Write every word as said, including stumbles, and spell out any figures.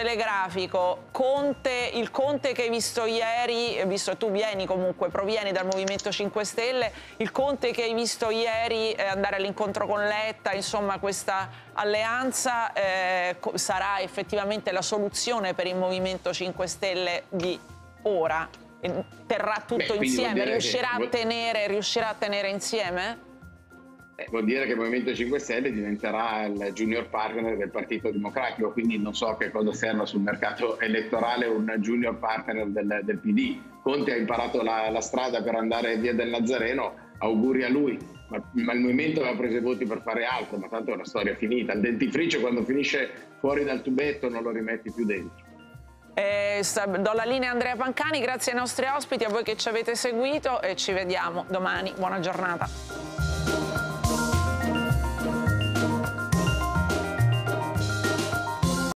telegrafico, Conte, il Conte che hai visto ieri, visto che tu vieni comunque, provieni dal Movimento cinque Stelle, il Conte che hai visto ieri eh, andare all'incontro con Letta, insomma questa alleanza eh, sarà effettivamente la soluzione per il Movimento cinque Stelle di ora? Terrà tutto Beh, insieme? Riuscirà, che... a tenere, riuscirà a tenere insieme? Eh, vuol dire che il Movimento cinque Stelle diventerà il junior partner del Partito Democratico, quindi non so che cosa serva sul mercato elettorale un junior partner del, del P D. Conte ha imparato la, la strada per andare via del Nazareno, auguri a lui, ma, ma il Movimento aveva preso i voti per fare altro, ma tanto è una storia finita. Il dentifricio quando finisce fuori dal tubetto non lo rimetti più dentro. Eh, do la linea a Andrea Pancani, grazie ai nostri ospiti, a voi che ci avete seguito e ci vediamo domani. Buona giornata.